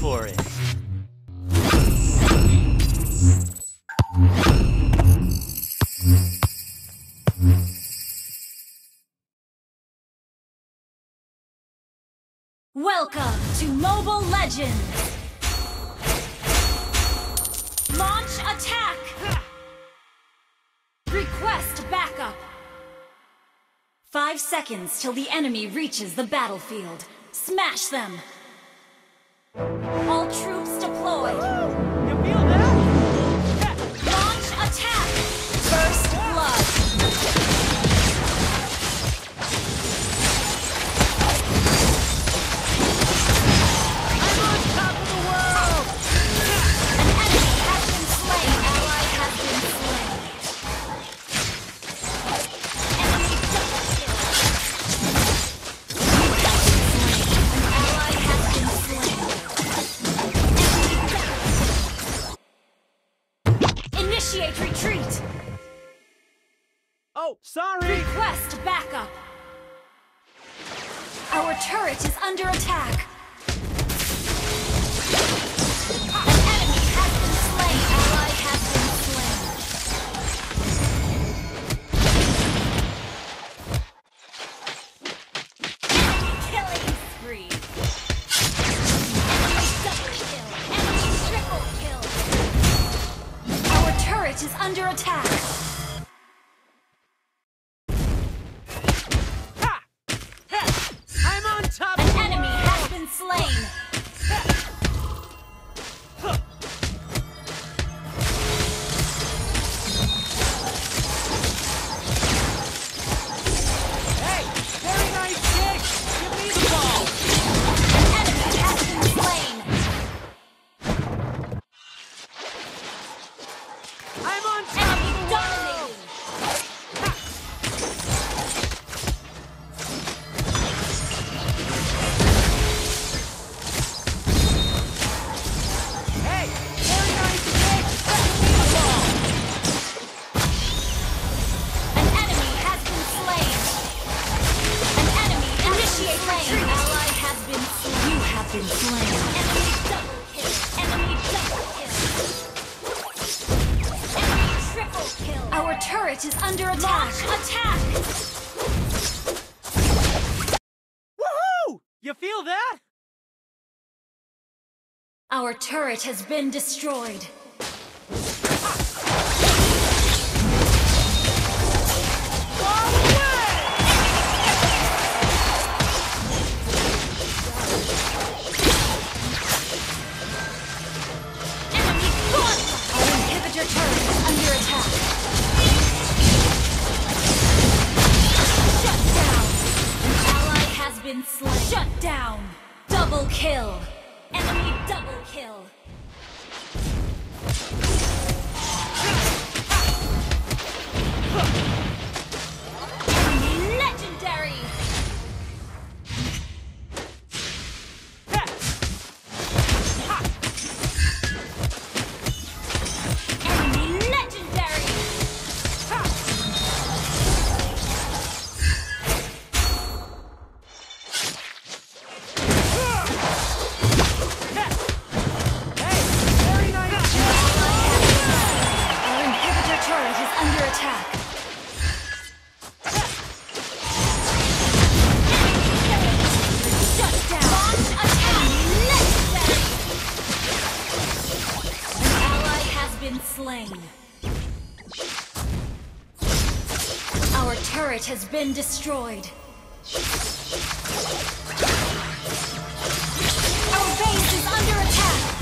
for it. Welcome to Mobile Legends! Launch attack! Request backup! 5 seconds till the enemy reaches the battlefield. Smash them! All troops deployed! You feel that? Launch attack! First blood! I'm on top of the world! An enemy has been slain. Ally has been slain. Enemy double kill. You have been slain. An ally has been slain. Enemy double kill. Initiate retreat. Oh, sorry! Request backup. Our turret is under attack. An enemy has been slain. Ally has been slain. Enemy killing spree. Enemy double kill. Enemy triple kill. Our turret is under attack. Ha! Ha! I'm on top of An the enemy world! has been slain. Hey! Very nice kick! Give me the ball! An enemy has been slain. I'm on top Enemy of the world! dominating. Hey! Very nice kick! Give me the ball! An enemy has been slain. An enemy initiate retreat. Ally has been slain. You have been slain. Enemy double kill. Enemy double kill. Enemy triple kill. Our turret is under attack. Launch attack. Woohoo! You feel that? Our turret has been destroyed. Enemy gone! Our inhibitor turret is under attack. Shut down! An ally has been slain. Shut down! Double kill! Enemy double kill! Enemy legendary! Ha! Ha! Enemy legendary! Ha! Hey! Very nice kick! Our inhibitor turret is under attack. Shut down! Launch attack! Legendary! An ally has been slain. Our turret has been destroyed. Our base is under attack!